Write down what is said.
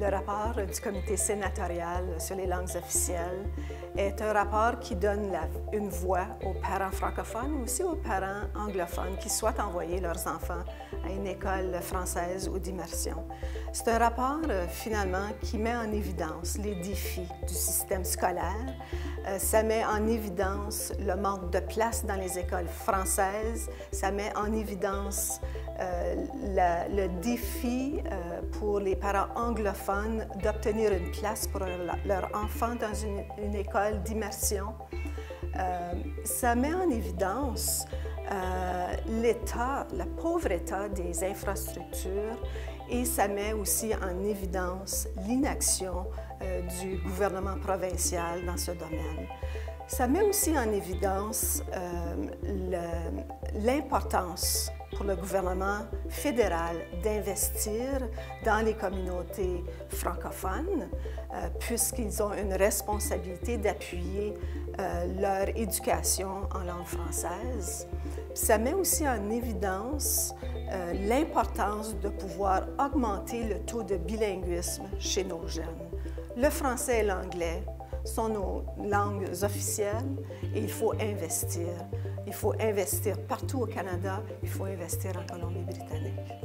Le rapport du comité sénatorial sur les langues officielles est un rapport qui donne une voix aux parents francophones, mais aussi aux parents anglophones qui souhaitent envoyer leurs enfants à une école française ou d'immersion. C'est un rapport, finalement, qui met en évidence les défis du système scolaire. Ça met en évidence le manque de place dans les écoles françaises. Ça met en évidence le défi pour les parents anglophones d'obtenir une place pour leur enfant dans une école d'immersion. Ça met en évidence le pauvre état des infrastructures et ça met aussi en évidence l'inaction du gouvernement provincial dans ce domaine. Ça met aussi en évidence l'importance pour le gouvernement fédéral d'investir dans les communautés francophones, puisqu'ils ont une responsabilité d'appuyer leur éducation en langue française. Ça met aussi en évidence l'importance de pouvoir augmenter le taux de bilinguisme chez nos jeunes. Le français et l'anglais sont nos langues officielles et il faut investir. Il faut investir partout au Canada, il faut investir en Colombie-Britannique.